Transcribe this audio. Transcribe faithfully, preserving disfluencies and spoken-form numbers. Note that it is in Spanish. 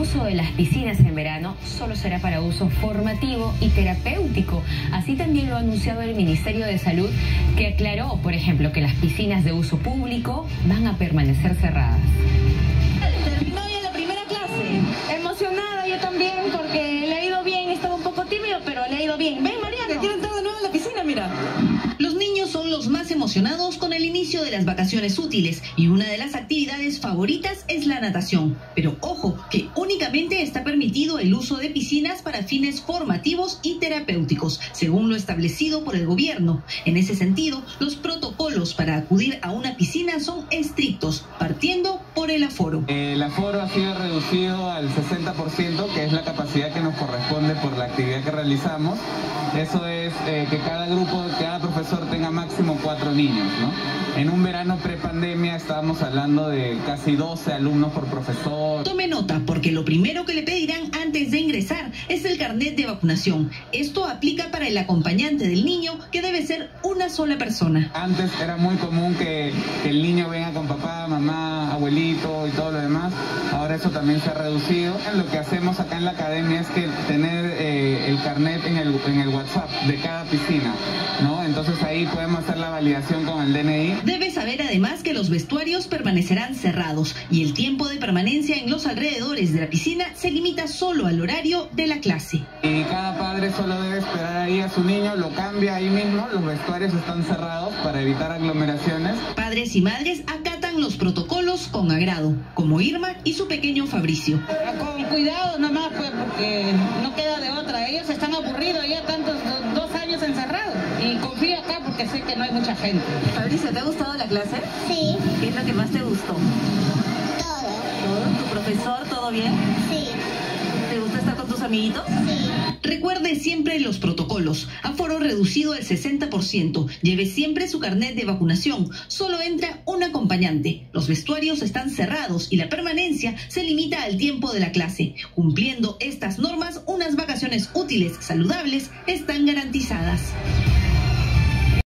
uso de las piscinas en verano solo será para uso formativo y terapéutico. Así también lo ha anunciado el Ministerio de Salud, que aclaró, por ejemplo, que las piscinas de uso público van a permanecer cerradas. Terminó ya la primera clase. Emocionada yo también porque le ha ido bien. Estaba un poco tímido, pero le ha ido bien. Ven, Mariano, que quiero entrar de nuevo en la piscina, mira. Los niños son los más emocionados con el inicio de las vacaciones útiles y una de las actividades favoritas es la natación. Pero ojo, que únicamente está permitido el uso de piscinas para fines formativos y terapéuticos, según lo establecido por el gobierno. En ese sentido, los protocolos para acudir a una piscina son estrictos, partiendo por el aforo. El aforo ha sido reducido al sesenta por ciento, que es la capacidad que nos corresponde por la actividad que realizamos. Eso es eh, que cada grupo, cada profesor tenga máximo cuatro niños, ¿no? En un verano prepandemia estábamos hablando de casi doce alumnos por profesor. Tome nota, porque lo primero que le pedirán antes de ingresar es el carnet de vacunación. Esto aplica para el acompañante del niño, que debe ser una sola persona. Antes era muy común que, que el niño venga con papá, mamá, abuelito y todo lo demás. Ahora eso también se ha reducido. Lo que hacemos acá en la academia es que tener eh, el carnet en el, en el WhatsApp de cada piscina, ¿no? Entonces ahí podemos hacer la validación con el D N I. Debe saber además que los vestuarios permanecerán cerrados y el tiempo de permanencia en los alrededores de la piscina se limita solo al horario de la clase. Y cada padre solo debe esperar ahí a su niño, lo cambia ahí mismo, los vestuarios están cerrados para evitar aglomeraciones. Padres y madres acatan los protocolos con agrado, como Irma y su pequeño Fabricio. Con cuidado nomás, pues, porque no queda de otra. Ellos están aburridos ya tantos dos años encerrados. Y confío acá porque sé que no hay mucha gente. Fabricio, ¿te ha gustado la clase? Sí. ¿Qué es lo que más te gustó? Todo. ¿Todo? ¿Tu profesor? ¿Todo bien? Sí. ¿Te gusta estar con tus amiguitos? Sí. Recuerde siempre los protocolos. Aforo reducido al sesenta por ciento. Lleve siempre su carnet de vacunación. Solo entra un acompañante. Los vestuarios están cerrados y la permanencia se limita al tiempo de la clase. Cumpliendo estas normas, unas vacaciones útiles, saludables, están garantizadas.